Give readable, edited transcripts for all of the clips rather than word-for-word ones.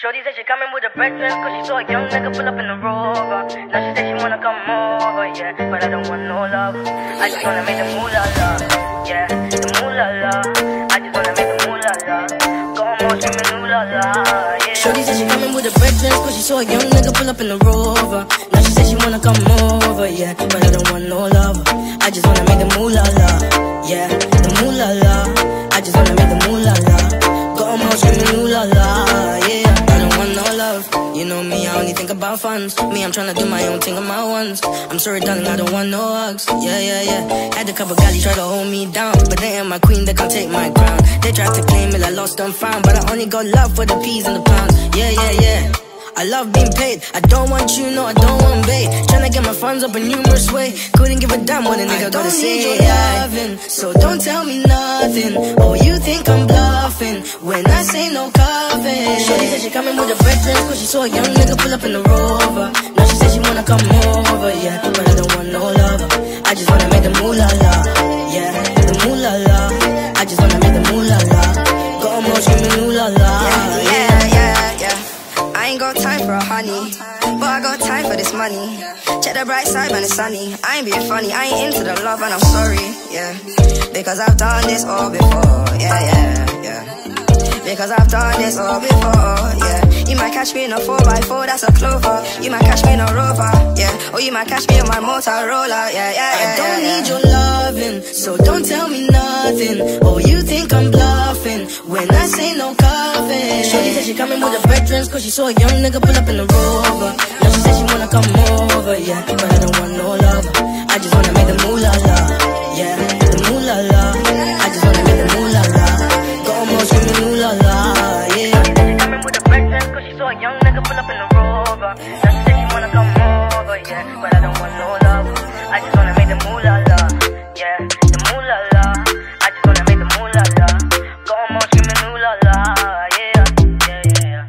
Shawty said she coming with the bredrins, cause she saw a young nigga pull up in the Rover. Now she said she wanna come over, yeah, but I don't want no love. I just wanna make the moolah la, yeah, the moolah la. I just wanna make the moolah la. Go on, screamin' moolah la, yeah. Shawty said she coming with the bredrins, cause she saw a young nigga pull up in the Rover. Now she said she wanna come over, yeah, but I don't want no love. I just wanna make the moolah la, yeah, the moolah la. I just wanna make the moolah la. Go on, screamin' moolah la, yeah. No love, you know me, I only think about funds. Me, I'm tryna do my own thing on my ones. I'm sorry, darling, I don't want no hugs. Yeah, yeah, yeah. Had a couple galleys try to hold me down, but they ain't my queen, they can't take my crown. They tried to claim it, I lost and found, but I only got love for the peas and the pounds. Yeah, yeah, yeah. I love being paid, I don't want you, no, I don't want bait. Tryna get my funds up in numerous ways. Couldn't give a damn what a nigga gotta say. I don't need your loving, so don't tell me nothing. Oh, you think I'm bluffing when I say no coffee. Shawty said she coming with the bredrins, cause she saw a young nigga pull up in the Rover. Now she said she wanna come over, yeah, but I don't want no love. I just wanna make the moolah la, yeah, the moolah la. I just wanna make the moolah la. Go on, screamin' moolah la, yeah, yeah, yeah. I ain't got time for a honey, but I got time for this money. Check the bright side, man, it's sunny. I ain't being funny, I ain't into the love and I'm sorry, yeah. Because I've done this all before, yeah, yeah, yeah. Because I've done this all before, yeah. You might catch me in a 4x4, that's a Clover. You might catch me in a Rover, yeah. Or you might catch me in my Motorola, yeah, yeah, yeah. I don't need your loving, so don't tell me nothing. Oh, you think I'm bluffing when I say no coffee. Shawty said she coming with the bredrins, cause she saw a young nigga pull up in the Rover. Now she said she wanna come over, yeah, but I don't want no love. I just wanna make the moolah la, yeah, the moolah la. I just wanna make the moolah la. Go on, screamin' moolah la, yeah. She coming with the bredrins, cause she saw a young nigga pull up in the Rover. Now she said she wanna come over, yeah, but I don't want no love. I just wanna make the moolah la, yeah, the moolah la. I just wanna make the moolah la. Go on, screamin' moolah la, yeah, yeah, yeah.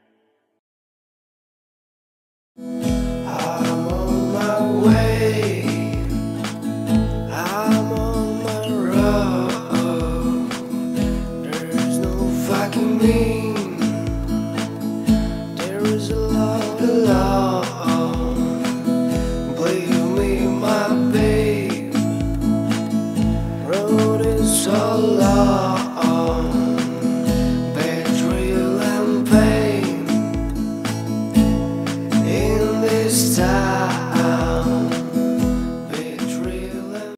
I'm on my way, I'm on my road. There's no fucking me, there is a lot alone. Play me, my babe, road is all